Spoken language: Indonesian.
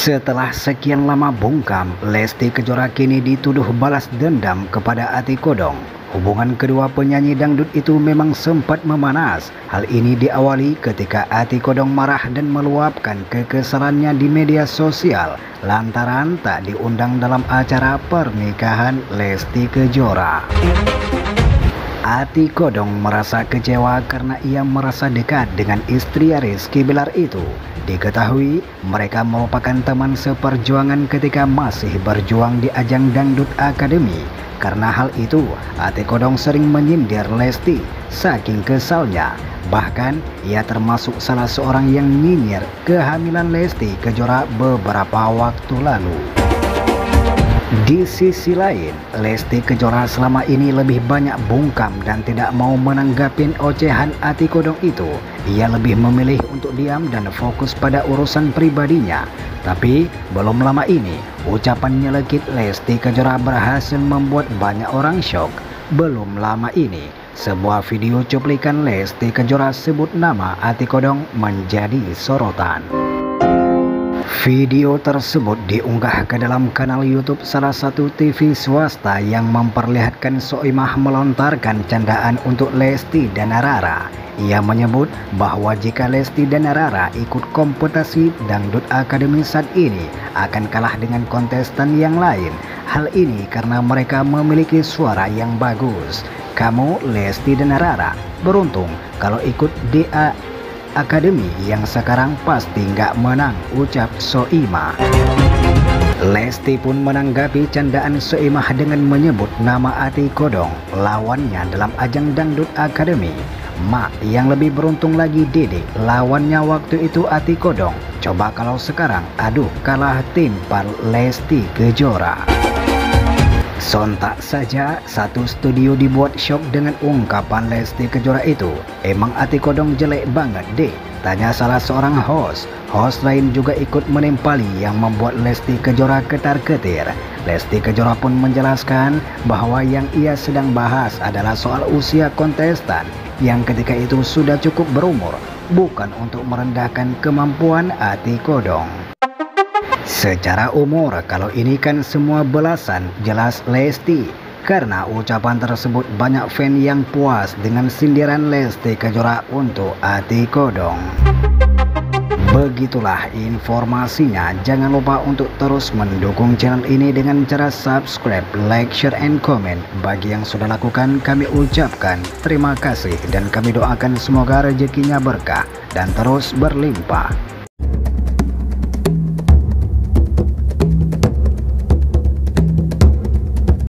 Setelah sekian lama bungkam, Lesti Kejora kini dituduh balas dendam kepada Ati Kodong. Hubungan kedua penyanyi dangdut itu memang sempat memanas. Hal ini diawali ketika Ati Kodong marah dan meluapkan kekesalannya di media sosial lantaran tak diundang dalam acara pernikahan Lesti Kejora. Ati Kodong merasa kecewa karena ia merasa dekat dengan istri Rizky Bilar itu. Diketahui mereka merupakan teman seperjuangan ketika masih berjuang di ajang Dangdut Academy. Karena hal itu, Ati Kodong sering menyindir Lesti saking kesalnya. Bahkan ia termasuk salah seorang yang nyinyir kehamilan Lesti Kejora beberapa waktu lalu. Di sisi lain, Lesti Kejora selama ini lebih banyak bungkam dan tidak mau menanggapin ocehan Ati Kodong itu. Ia lebih memilih untuk diam dan fokus pada urusan pribadinya. Tapi belum lama ini, ucapan nyelekit Lesti Kejora berhasil membuat banyak orang shock. Belum lama ini, sebuah video cuplikan Lesti Kejora sebut nama Ati Kodong menjadi sorotan. Video tersebut diunggah ke dalam kanal YouTube salah satu TV swasta yang memperlihatkan Soimah melontarkan candaan untuk Lesti dan Rara. Ia menyebut bahwa jika Lesti dan Rara ikut kompetisi Dangdut Academy saat ini akan kalah dengan kontestan yang lain. Hal ini karena mereka memiliki suara yang bagus. Kamu Lesti dan Rara beruntung kalau ikut DA Academy yang sekarang pasti nggak menang, ucap Soimah. Lesti pun menanggapi candaan Soimah dengan menyebut nama Ati Kodong, lawannya dalam ajang Dangdut Academy. Mak, yang lebih beruntung lagi Dede, lawannya waktu itu Ati Kodong. Coba kalau sekarang, aduh kalah timpal Lesti Kejora. Sontak saja satu studio dibuat shock dengan ungkapan Lesti Kejora itu. Emang Ati Kodong jelek banget deh, tanya salah seorang host. Host lain juga ikut menimpali yang membuat Lesti Kejora ketar-ketir. Lesti Kejora pun menjelaskan bahwa yang ia sedang bahas adalah soal usia kontestan yang ketika itu sudah cukup berumur, bukan untuk merendahkan kemampuan Ati Kodong. Secara umur, kalau ini kan semua belasan, jelas Lesti. Karena ucapan tersebut banyak fan yang puas dengan sindiran Lesti Kejora untuk Ati Kodong. Begitulah informasinya. Jangan lupa untuk terus mendukung channel ini dengan cara subscribe, like, share, and comment. Bagi yang sudah lakukan, kami ucapkan terima kasih dan kami doakan semoga rezekinya berkah dan terus berlimpah.